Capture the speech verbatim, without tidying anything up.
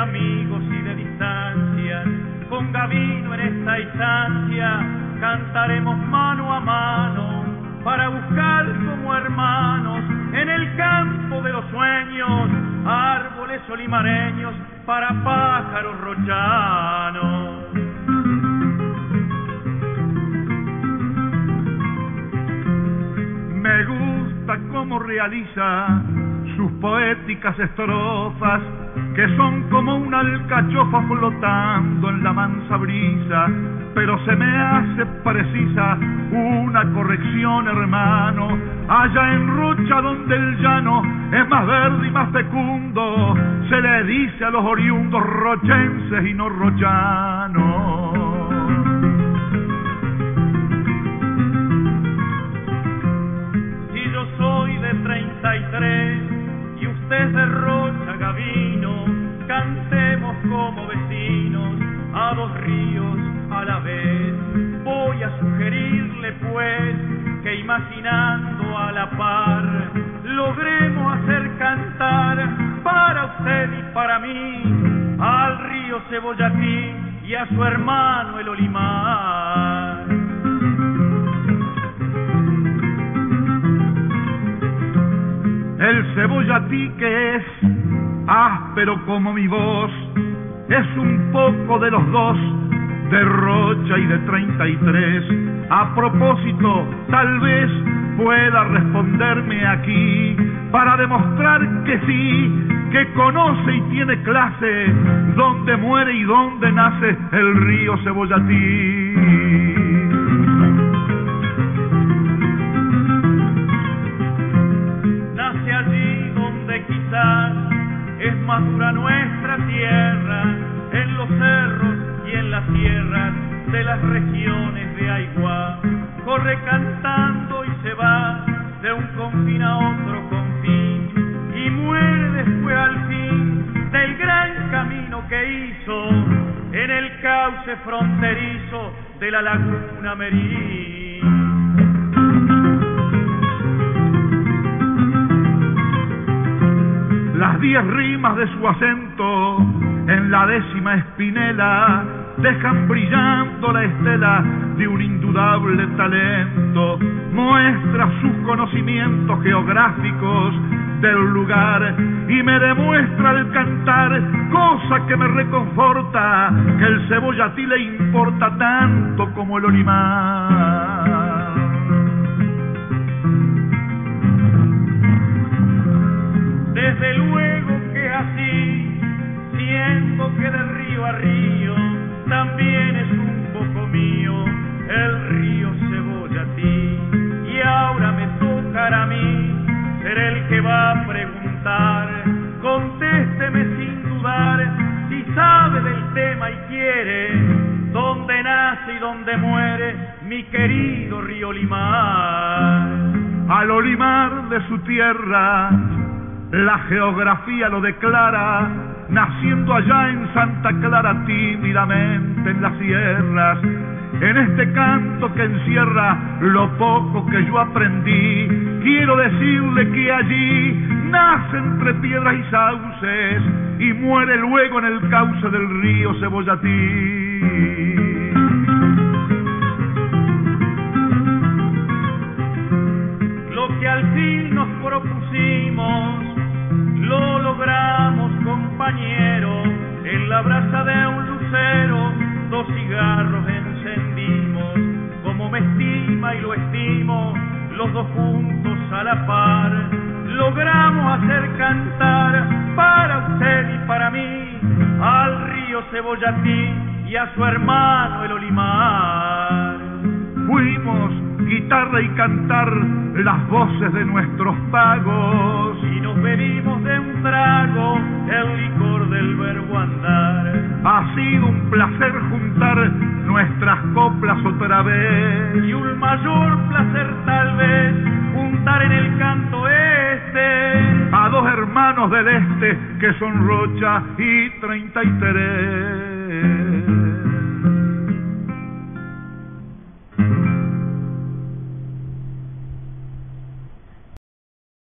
amigos y de distancias, con Gavino en esta instancia cantaremos mano a mano para buscar como hermanos en el campo de los sueños árboles olimareños para pájaros rochanos. Me gusta cómo realiza sus poéticas estrofas, que son como una alcachofa flotando en la mansa brisa, pero se me hace precisa una corrección, hermano, allá en Rocha donde el llano es más verde y más fecundo, se le dice a los oriundos rochenses y no rochanos. Si yo soy de treinta y tres y usted de Rocha, Gavino, cantemos como vecinos a dos ríos a la vez. Voy a sugerirle pues que imaginando a la par logremos hacer cantar para usted y para mí al río Cebollatí y a su hermano el Olimar. El Cebollatí, que es áspero como mi voz, es un poco de los dos, de Rocha y de treinta y tres. A propósito, tal vez pueda responderme aquí para demostrar que sí, que conoce y tiene clase donde muere y donde nace el río Cebollatí. Nace allí donde quizás es más dura nuestra tierra, en los cerros y en las sierras de las regiones de Aiguá. Corre cantando y se va de un confín a otro confín y muere después al fin del gran camino que hizo en el cauce fronterizo de la laguna Merí. Las diez rimas de su acento en la décima espinela dejan brillando la estela de un indudable talento. Muestra sus conocimientos geográficos del lugar y me demuestra al cantar, cosa que me reconforta, que el Cebollatí le importa tanto como el Olimar. Desde luego que así, siento que de río a río también es un poco mío el río Cebollatí. Y ahora me tocará a mí ser el que va a preguntar. Contésteme sin dudar si sabe del tema y quiere dónde nace y dónde muere mi querido río Olimar. Al Olimar de su tierra la geografía lo declara, naciendo allá en Santa Clara tímidamente en las sierras. En este canto que encierra lo poco que yo aprendí, quiero decirle que allí nace entre piedras y sauces y muere luego en el cauce del río Cebollatí. Lo que al fin nos propusimos lo logramos, compañero, en la brasa de un lucero, dos cigarros encendimos, como me estima y lo estimo, los dos juntos a la par, logramos hacer cantar para usted y para mí, al río Cebollatí y a su hermano el Olimar. Fuimos guitarra y cantar las voces de nuestros pagos y nos bebimos de un trago el licor del verbo andar. Ha sido un placer juntar nuestras coplas otra vez y un mayor placer tal vez juntar en el canto este a dos hermanos del este que son Rocha y treinta y tres.